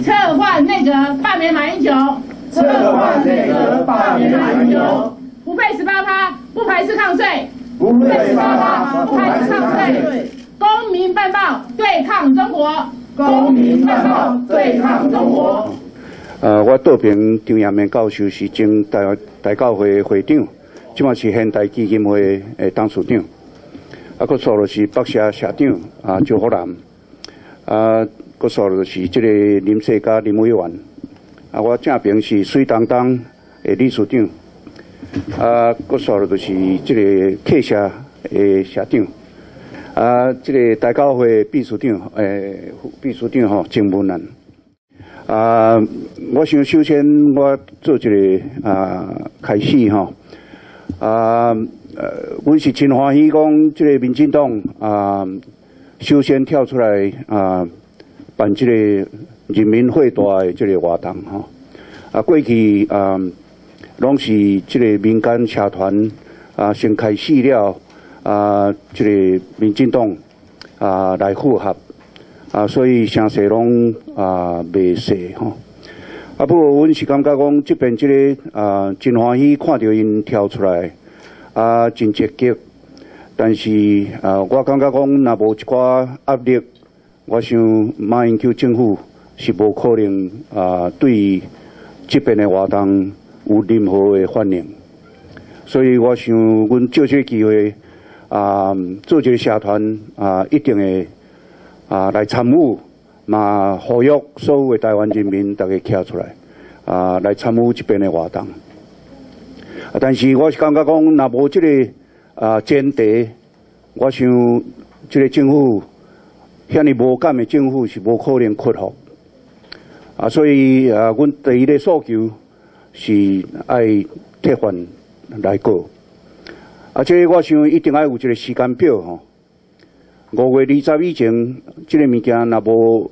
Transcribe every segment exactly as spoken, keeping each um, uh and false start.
撤换内阁，罢免马英九。 撤换内阁，罢免马英九。 不配十八趴，不排斥抗税。 不配十八趴，不排斥抗税。 公民办报，对抗中国。 公民办报，对抗中国。 呃，我倒评张延明教授是前大大教会会长，即马是现代基金会诶董事长。啊，佮所就是北社社长啊，周福南。啊，佮所就是即个林世嘉林委员。啊，我正评是水东东诶理事长。啊，佮所就是即个客社诶社长。啊，即个大教会秘书长诶秘书长吼郑文兰。啊，我想首先我做一个啊开始吼，啊呃，阮是真欢喜讲，即个民进党啊，首先跳出来啊，办即个人民会大的即个活动吼。啊，过去啊，拢是即个民间社团啊先开始了啊，即个民进党啊来附合。啊，所以声势拢啊袂细吼。啊，不过阮是感觉讲，即边即个啊真欢喜看到因跳出来，啊真积极。但是啊，我感觉讲，若无一寡压力，我想马英九政府是无可能啊对即边的活动有任何的反应。所以我想，阮借这个机会啊，做这个社团啊，一定会。啊，来参与，嘛呼吁所有的台湾人民大家站出来，啊，来参与这边的活动。啊，但是我是感觉讲，若无这个啊前提，我想这个政府，遐尼无感的政府是无可能屈服。啊，所以啊，阮第一个诉求是爱撤换来过。啊，这个我想一定要有一个时间表吼。五月二十以前，这个物件若无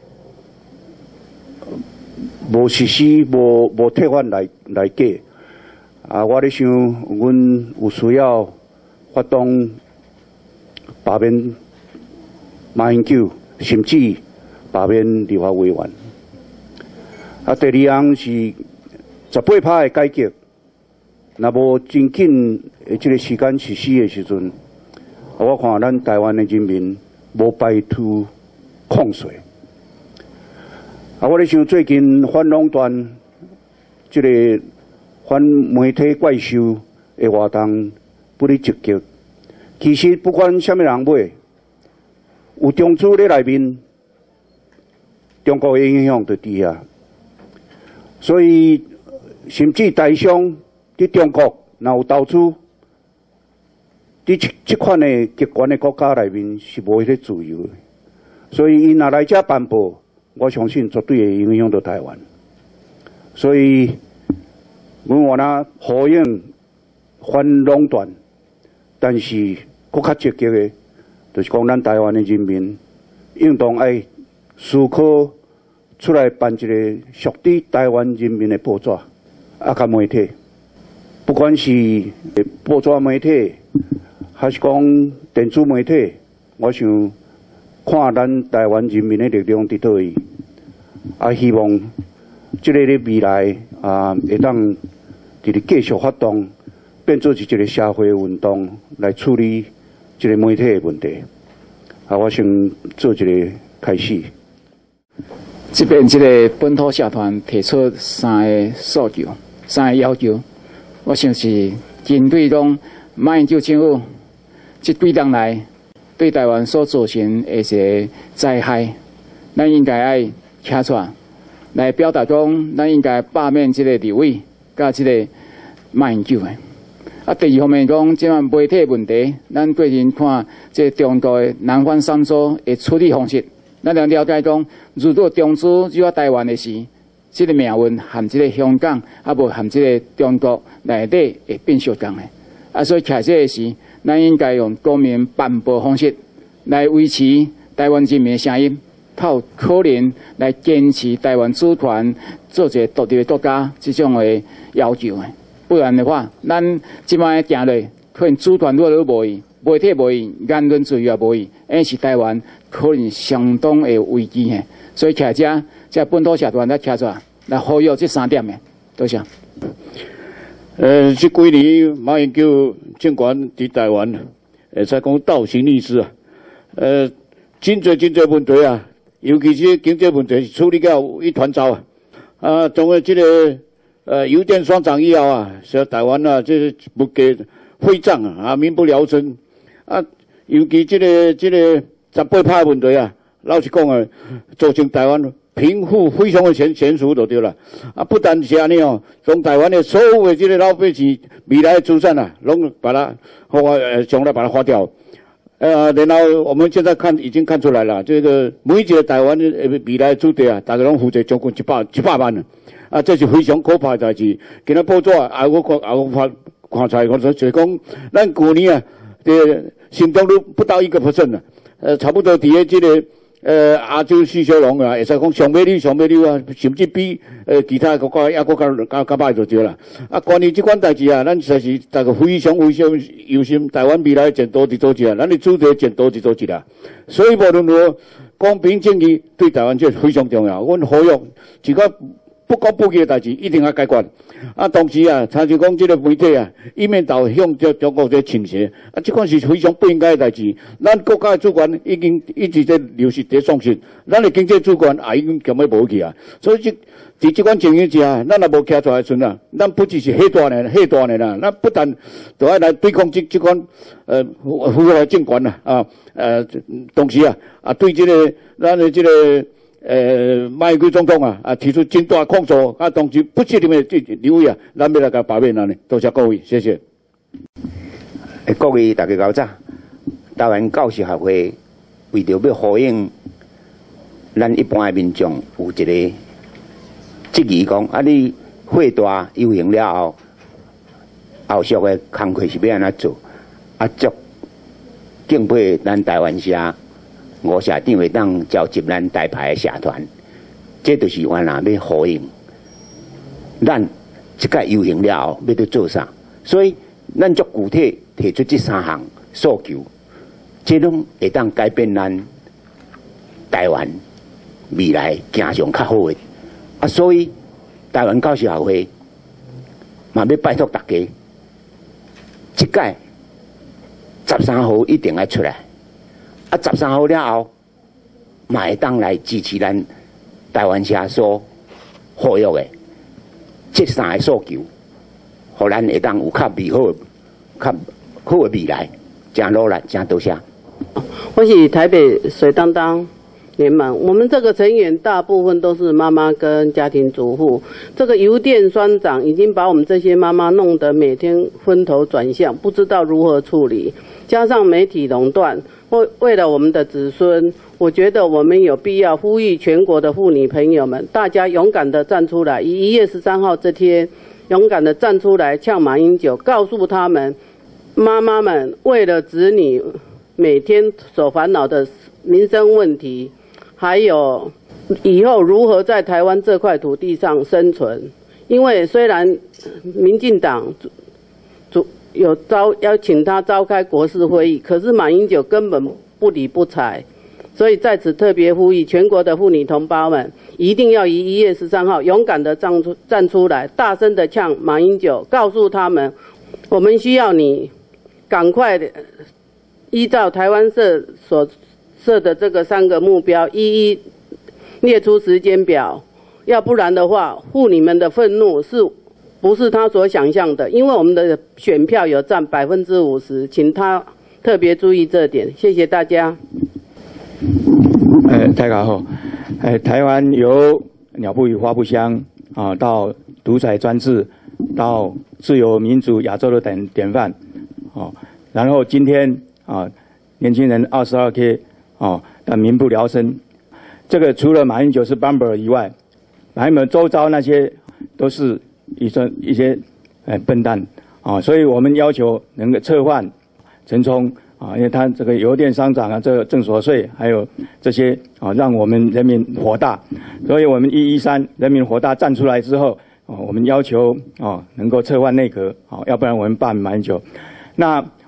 无实施、无无退换来来过，啊，我咧想，阮有需要发动罢免马英九，甚至罢免立法委员。啊，第二项是十八趴的改革，若无真紧的这个时间实施的时阵。我看咱台湾的人民无摆脱控税。啊，我咧想最近反垄断即个反媒体怪兽的活动不哩积极。其实不管什么人买，有中资咧内面，中国的影响就伫遐。所以甚至台商伫中国若有投资。伫即即款的极权的国家内面是无迄个自由的，所以伊若来遮颁布，我相信绝对会影响到台湾。所以，阮我呐呼应反垄断，但是更较积极的，就是讲咱台湾的人民应当爱思考出来办一个属于台湾人民的报纸啊，甲媒体，不管是报纸媒体。还是讲电子媒体，我想看咱台湾人民的力量伫倒位，啊，希望即个咧未来啊，会当伫咧继续发动，变做是一个社会运动来处理即个媒体的问题。啊，我想做一个开始。 这边即个本土社团提出三个诉求、三个要求，我想是针对讲马英九政府。这几年来对台湾所造成的一些灾害，咱应该爱站出来，来表达讲，咱应该罢免这个立委，甲这个马英九的。啊，第二方面讲，即项媒体问题，咱过去看这中国的南方三州的处理方式，咱要了解讲，如果中资入台湾的时，这个命运含这个香港，啊无含这个中国内底会变相共的。啊，所以徛这个时。咱应该用公民办报方式来维持台湾人民的声音，透可能来坚持台湾主权做一个独立的国家这种的要求的。不然的话，咱即摆行落可能主权越来越无去， 媒体无伊，言论自由也无伊，因是台湾可能相当的危机嘿。所以徛遮，这本土社团来徛出来，来呼吁这三点的，多谢。 呃，这几年马英九政权伫台湾，会使讲倒行逆施啊。呃，真侪真侪问题啊，尤其是经济问题处理到一团糟啊。啊，从个这个呃邮电双涨以后啊，说台湾啊，这是不给会账啊，啊民不聊生啊，尤其这个这个十八趴问题啊。老实讲啊，造成台湾贫富非常的悬悬殊就对了。啊，不但是安尼哦，从台湾的所有的这个老百姓未来的资产啊，拢把它花呃，将来把它花掉。呃，然后我们现在看已经看出来了，这个每一个台湾的未来的子弟啊，大家拢负责将近一百一百万了。啊，这是非常可怕的代志。今仔报纸啊，我看啊，我看看出来，我说就是讲，咱去年啊，的行动率不到一个 percent 了，呃，差不多伫个这个。呃，亚洲四小龙啊，会使讲上美率、上美率啊，甚至比呃其他国家也国较较较歹就对啦。啊，关于这款代志啊，咱实是大家非常非常忧心，台湾未来前途伫做一啊，咱的主题前途伫做一啦。所以无论如何，公平正义对台湾这非常重要。阮呼吁一个不公不义的代志一定要解决。啊，同时啊，参像讲这个媒体啊，一面倒向这中国在倾斜，啊，这款是非常不应该的代志。咱国家的主权已经一直在流失在丧失，咱的经济主权也已经根本无去啊。所以这伫这款情形之下，咱也无徛出来阵啊，咱不只是吓大呢，吓大呢啦，咱不但都要来对抗这这款呃腐败政权啦，啊呃，同时啊啊对这个咱的这个。呃，马英九总统啊，啊提出真大控诉，啊，同时不责任的这刘伟啊，咱要来甲把面安尼，多谢各位，谢谢。 各位大家搞早，台湾教师协会为着要呼应咱一般的民众有一个质疑讲，啊，你会大游行了后，后续的工课是要安怎做？啊，足敬佩咱台湾社。吴社长会当召集咱台派的社团，这就是原来要呼应。咱即个游行了后，要去做啥？所以咱足具体提出这三项诉求，这拢会当改变咱台湾未来行上较好的。啊，所以台湾教师协会嘛要拜托大家，即届十三号一定要出来。啊，十三号了后，嘛会当来支持咱台湾社所呼吁的这三个诉求，互咱会当有较美好、较好的未来。真努力，真多谢。 我是台北水当当联盟，我们这个成员大部分都是妈妈跟家庭主妇。这个邮电双涨已经把我们这些妈妈弄得每天昏头转向，不知道如何处理。加上媒体垄断，为为了我们的子孙，我觉得我们有必要呼吁全国的妇女朋友们，大家勇敢的站出来，以一月十三号这天，勇敢的站出来呛马英九，告诉他们，妈妈们为了子女每天所烦恼的民生问题，还有以后如何在台湾这块土地上生存。因为虽然民进党主有召邀请他召开国事会议，可是马英九根本不理不睬，所以在此特别呼吁全国的妇女同胞们，一定要以一月十三号勇敢的站出站出来，大声的呛马英九，告诉他们，我们需要你赶快的依照台湾社所设的这个三个目标，一一列出时间表，要不然的话，妇女们的愤怒是不是他所想象的？因为我们的选票有占百分之五十，请他特别注意这点。谢谢大家。 呃，大家好，呃，台湾由鸟不语花不香啊，到独裁专制，到自由民主亚洲的典典范，哦、啊，然后今天啊，年轻人二十二 K 哦，但民不聊生。这个除了马英九是 Bumper 以外，马英九周遭那些都是。一些一些呃笨蛋啊，所以我们要求能够撤换陈冲啊，因为他这个邮电商涨啊，这个正所税还有这些啊，让我们人民火大，所以我们一一三人民火大站出来之后啊，我们要求啊能够撤换内阁啊，要不然我们罢免马英九。那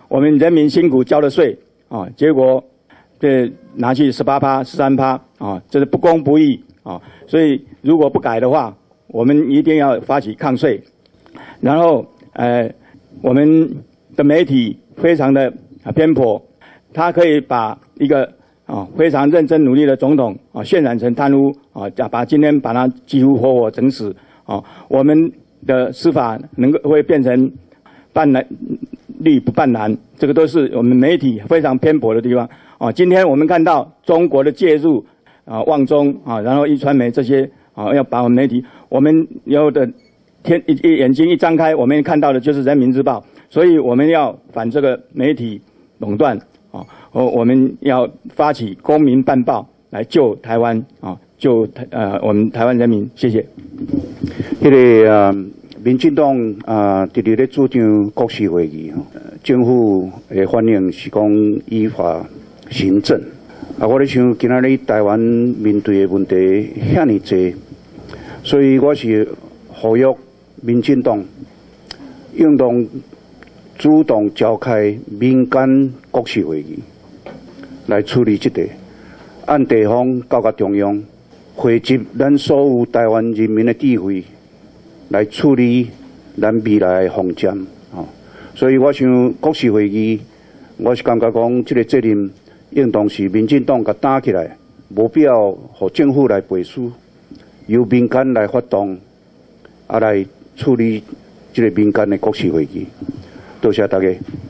我们人民辛苦交的税啊，结果这拿去十八趴、十三趴啊，这是不公不义啊！所以如果不改的话，我们一定要发起抗税。然后呃，我们的媒体非常的偏颇，他可以把一个啊非常认真努力的总统啊渲染成贪污啊，把今天把他几乎活活整死啊！我们的司法能够会变成办蓝绿不办蓝，这个都是我们媒体非常偏颇的地方啊！今天我们看到中国的介入啊，旺中啊，然后一传媒这些啊，要把我们媒体，我们有的天一一眼睛一张开，我们看到的就是人民日报，所以我们要反这个媒体垄断啊，我我们要发起公民办报来救台湾啊，救台呃我们台湾人民，谢谢。 迄个啊，民进党啊，直直咧主张国事会议，政府的反应是讲依法行政。啊，我咧想，今仔日台湾面对的问题遐尼济，所以我是呼吁民进党应当主动召开民间国事会议来处理这个，按地方交给中央，汇集咱所有台湾人民的智慧来处理咱未来的风险。哦，所以我想国事会议，我是感觉讲这个责任。应当是民进党甲担起来，无必要互政府来背书，由民间来发动，啊来处理这个民间的国事会议。多谢大家。